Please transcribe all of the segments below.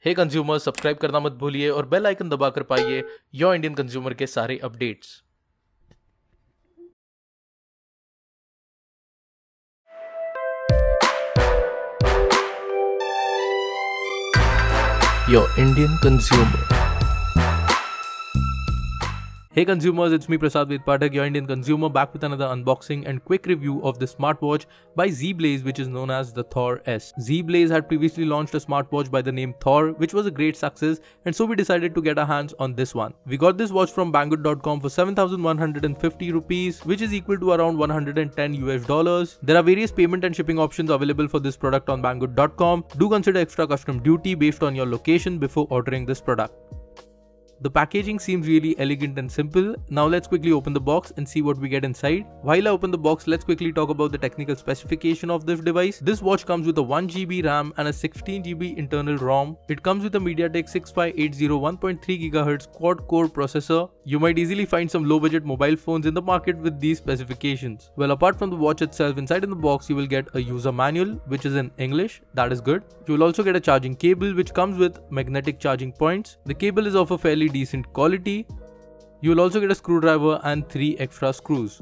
हे consumer, subscribe करना मत भूलिए और बेल आइकन दबाकर पाइए योर इंडियन कंज्यूमर के सारे updates. Your Indian consumer. Hey consumers, it's me Prasad Vedpathak, your Indian consumer, back with another unboxing and quick review of the smartwatch by Z-Blaze, which is known as the Thor S. Z-Blaze had previously launched a smartwatch by the name Thor, which was a great success, and so we decided to get our hands on this one. We got this watch from Banggood.com for 7,150 rupees, which is equal to around 110 US dollars. There are various payment and shipping options available for this product on Banggood.com. Do consider extra custom duty based on your location before ordering this product. The packaging seems really elegant and simple. Now let's quickly open the box and see what we get inside. While I open the box, let's quickly talk about the technical specification of this device. This watch comes with a 1GB RAM and a 16GB internal ROM. It comes with a MediaTek 6580 1.3 GHz quad-core processor. You might easily find some low-budget mobile phones in the market with these specifications. Well, apart from the watch itself, inside in the box you will get a user manual, which is in English. That is good. You will also get a charging cable, which comes with magnetic charging points. The cable is of a fairly decent quality. You will also get a screwdriver and 3 extra screws.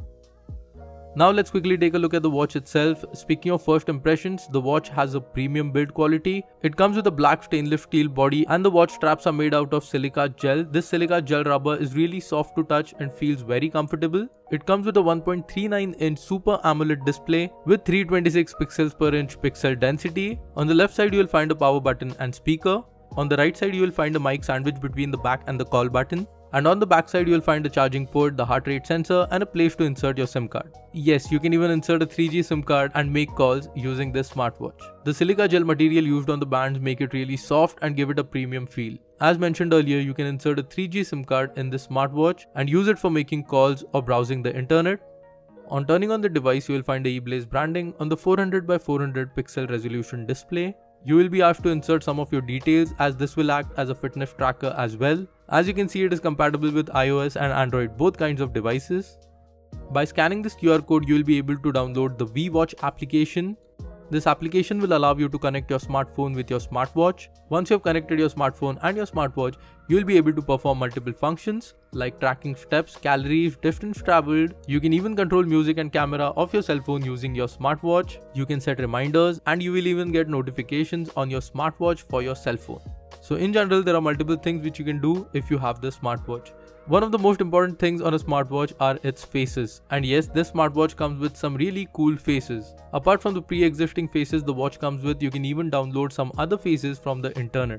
Now let's quickly take a look at the watch itself. Speaking of first impressions, the watch has a premium build quality. It comes with a black stainless steel body and the watch straps are made out of silica gel. This silica gel rubber is really soft to touch and feels very comfortable. It comes with a 1.39-inch Super AMOLED display with 326 pixels per inch pixel density. On the left side you will find a power button and speaker. On the right side you will find a mic sandwich between the back and the call button. And on the back side you will find a charging port, the heart rate sensor and a place to insert your SIM card. Yes, you can even insert a 3G SIM card and make calls using this smartwatch. The silica gel material used on the bands make it really soft and give it a premium feel. As mentioned earlier, you can insert a 3G SIM card in this smartwatch and use it for making calls or browsing the internet. On turning on the device, you will find the Z-Blaze branding on the 400 by 400 pixel resolution display. You will be asked to insert some of your details as this will act as a fitness tracker as well. As you can see, it is compatible with iOS and Android, both kinds of devices. By scanning this QR code, you will be able to download the V-Watch application. This application will allow you to connect your smartphone with your smartwatch. Once you have connected your smartphone and your smartwatch, you will be able to perform multiple functions like tracking steps, calories, distance traveled. You can even control music and camera of your cell phone using your smartwatch. You can set reminders and you will even get notifications on your smartwatch for your cell phone. So in general, there are multiple things which you can do if you have this smartwatch. One of the most important things on a smartwatch are its faces. And yes, this smartwatch comes with some really cool faces. Apart from the pre-existing faces the watch comes with, you can even download some other faces from the internet,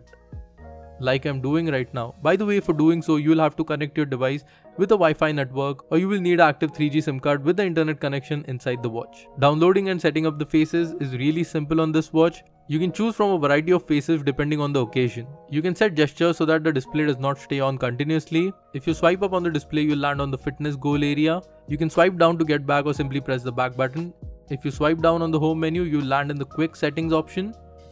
like I'm doing right now. By the way, for doing so, you will have to connect your device with a Wi-Fi network or you will need an active 3G SIM card with the internet connection inside the watch. Downloading and setting up the faces is really simple on this watch. You can choose from a variety of faces depending on the occasion. You can set gestures so that the display does not stay on continuously. If you swipe up on the display, you will land on the fitness goal area. You can swipe down to get back or simply press the back button. If you swipe down on the home menu, you will land in the quick settings option.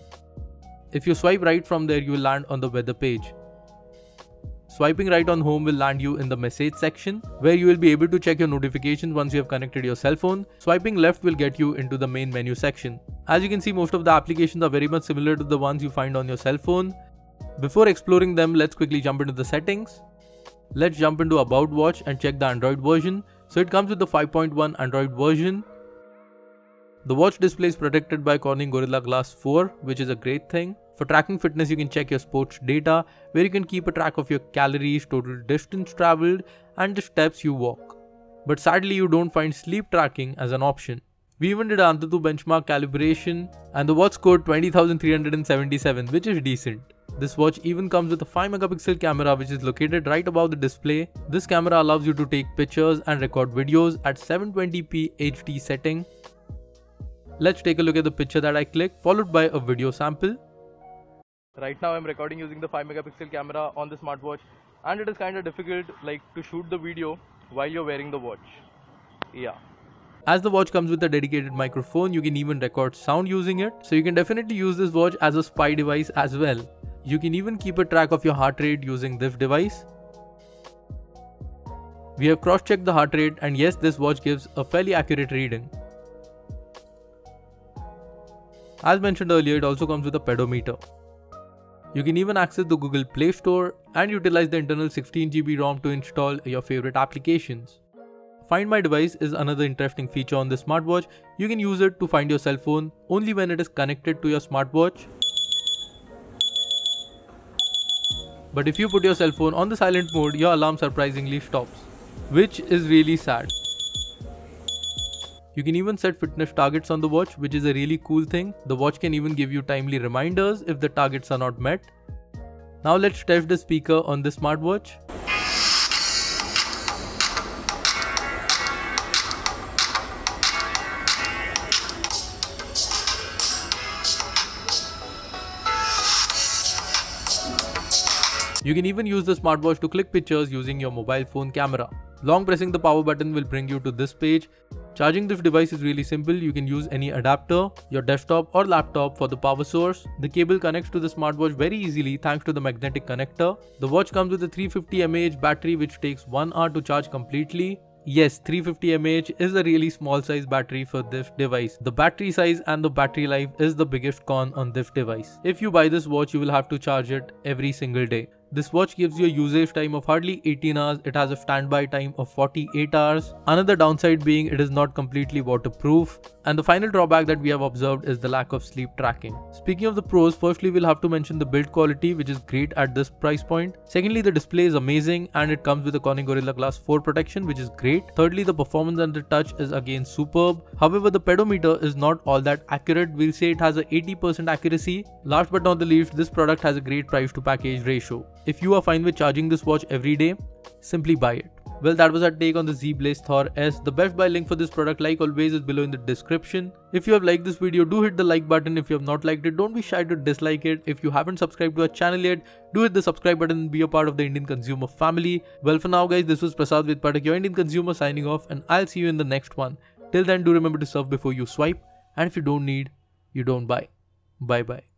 If you swipe right from there, you will land on the weather page. Swiping right on home will land you in the message section, where you will be able to check your notifications once you have connected your cell phone. Swiping left will get you into the main menu section. As you can see, most of the applications are very much similar to the ones you find on your cell phone. Before exploring them, let's quickly jump into the settings. Let's jump into About Watch and check the Android version. So it comes with the 5.1 Android version. The watch display is protected by Corning Gorilla Glass 4, which is a great thing. For tracking fitness, you can check your sports data, where you can keep a track of your calories, total distance traveled, and the steps you walk. But sadly, you don't find sleep tracking as an option. We even did an AnTuTu benchmark calibration, and the watch scored 20,377, which is decent. This watch even comes with a 5 megapixel camera which is located right above the display. This camera allows you to take pictures and record videos at 720p HD setting. Let's take a look at the picture that I clicked, followed by a video sample. Right now I'm recording using the 5 megapixel camera on the smartwatch, and it is kind of difficult to shoot the video while you're wearing the watch. Yeah. As the watch comes with a dedicated microphone, you can even record sound using it. So you can definitely use this watch as a spy device as well. You can even keep a track of your heart rate using this device. We have cross-checked the heart rate, and yes, this watch gives a fairly accurate reading. As mentioned earlier, it also comes with a pedometer. You can even access the Google Play Store and utilize the internal 16 GB ROM to install your favorite applications. Find My Device is another interesting feature on the smartwatch. You can use it to find your cell phone only when it is connected to your smartwatch. But if you put your cell phone on the silent mode, your alarm surprisingly stops, which is really sad. You can even set fitness targets on the watch, which is a really cool thing. The watch can even give you timely reminders if the targets are not met. Now let's test the speaker on this smartwatch. You can even use the smartwatch to click pictures using your mobile phone camera. Long pressing the power button will bring you to this page. Charging this device is really simple. You can use any adapter, your desktop or laptop for the power source. The cable connects to the smartwatch very easily thanks to the magnetic connector. The watch comes with a 350 mAh battery which takes 1 hour to charge completely. Yes, 350 mAh is a really small size battery for this device. The battery size and the battery life is the biggest con on this device. If you buy this watch, you will have to charge it every single day. This watch gives you a usage time of hardly 18 hours. It has a standby time of 48 hours. Another downside being it is not completely waterproof. And the final drawback that we have observed is the lack of sleep tracking. Speaking of the pros, firstly we'll have to mention the build quality, which is great at this price point. Secondly, the display is amazing and it comes with a Corning Gorilla Glass 4 protection, which is great. Thirdly, the performance and the touch is again superb. However, the pedometer is not all that accurate. We'll say it has a 80% accuracy. Last but not the least, this product has a great price to package ratio. If you are fine with charging this watch every day, simply buy it. Well, that was our take on the Z-Blaze Thor S. The best buy link for this product, like always, is below in the description. If you have liked this video, do hit the like button. If you have not liked it, don't be shy to dislike it. If you haven't subscribed to our channel yet, do hit the subscribe button and be a part of the Indian Consumer family. Well, for now guys, this was Prasad with Pathak, your Indian Consumer, signing off, and I'll see you in the next one. Till then, do remember to surf before you swipe, and if you don't need, you don't buy. Bye bye.